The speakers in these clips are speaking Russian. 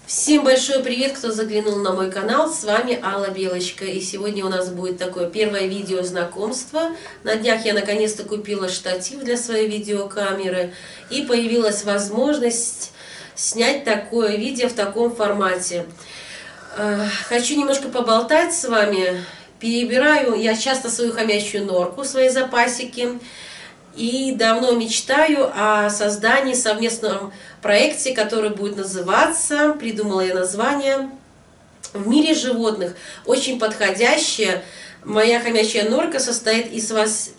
Всем большой привет, кто заглянул на мой канал, с вами Алла Белочка. И сегодня у нас будет такое первое видео знакомства. На днях я наконец-то купила штатив для своей видеокамеры. И появилась возможность снять такое видео в таком формате. Хочу немножко поболтать с вами. Перебираю я часто свою хомячью норку, свои запасики. И давно мечтаю о создании совместном проекте, который будет называться, придумала я название, «В мире животных». Очень подходящее. Моя хомячья норка состоит из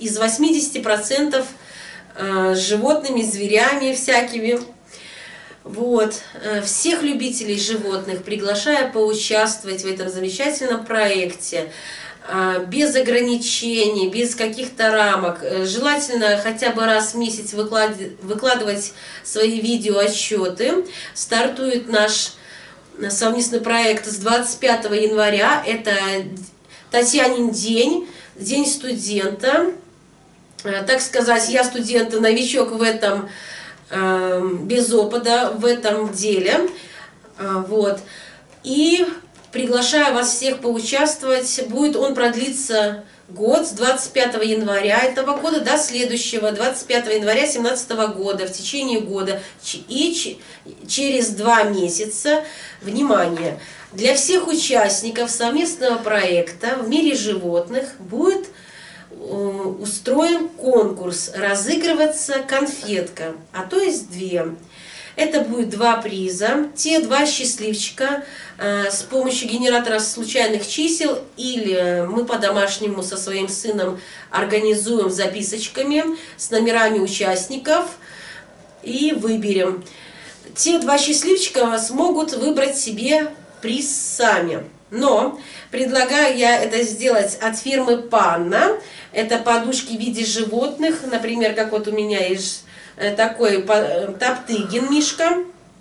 80% животными, зверями всякими. Вот. Всех любителей животных приглашаю поучаствовать в этом замечательном проекте. Без ограничений, без каких-то рамок. Желательно хотя бы раз в месяц выкладывать свои видеоотчеты. Стартует наш совместный проект с 25 января. Это Татьянин день, день студента. Так сказать, я студент-новичок в этом, без опыта в этом деле. Вот. И приглашаю вас всех поучаствовать. Будет он продлиться год, с 25 января этого года до следующего, 25 января 2017 года, в течение года. И через 2 месяца, внимание, для всех участников совместного проекта «В мире животных» будет устроен конкурс, разыгрываться конфетка, а то есть 2. Это будет 2 приза, те 2 счастливчика с помощью генератора случайных чисел, или мы по-домашнему со своим сыном организуем записочками с номерами участников и выберем. Те 2 счастливчика смогут выбрать себе приз сами. Но предлагаю я это сделать от фирмы Панна. Это подушки в виде животных, например, как вот у меня есть такой Топтыгин мишка.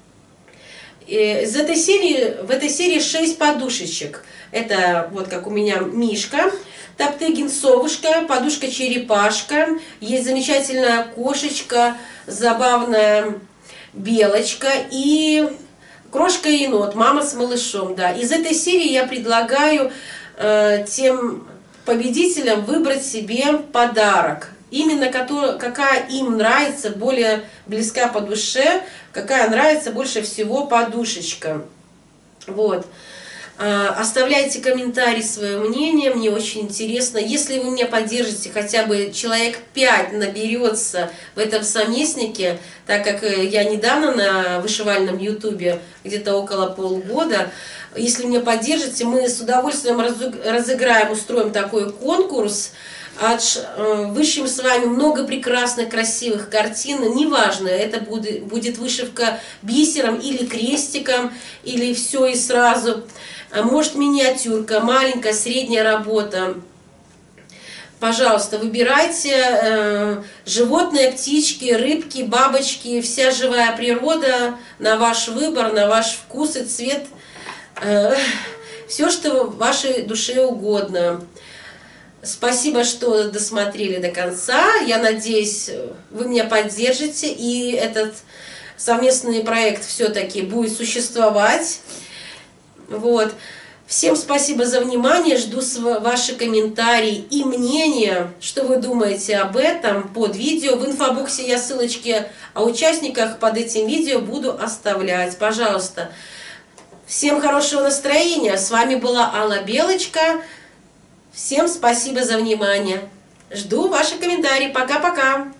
В этой серии 6 подушечек. Это вот как у меня мишка, Топтыгин, совушка, подушка черепашка. Есть замечательная кошечка, забавная белочка и крошка енот, мама с малышом. Да. Из этой серии я предлагаю тем победителям выбрать себе подарок. Именно какая им нравится, более близка по душе, какая нравится больше всего подушечка. Вот. Оставляйте комментарий, свое мнение, мне очень интересно. Если вы меня поддержите, хотя бы человек 5 наберется в этом совместнике, так как я недавно на вышивальном ютубе, где-то около полгода, если меня поддержите, мы с удовольствием разыграем, устроим такой конкурс. Вышьем с вами много прекрасных, красивых картин. Неважно, это будет вышивка бисером или крестиком, или все и сразу. Может, миниатюрка, маленькая, средняя работа. Пожалуйста, выбирайте животные, птички, рыбки, бабочки, вся живая природа на ваш выбор, на ваш вкус и цвет. Все, что вашей душе угодно. Спасибо, что досмотрели до конца. Я надеюсь, вы меня поддержите, и этот совместный проект все-таки будет существовать. Вот. Всем спасибо за внимание. Жду ваши комментарии и мнения, что вы думаете об этом под видео. В инфобоксе я ссылочки о участниках под этим видео буду оставлять. Пожалуйста. Всем хорошего настроения. С вами была Алла Белочка. Всем спасибо за внимание. Жду ваши комментарии. Пока-пока.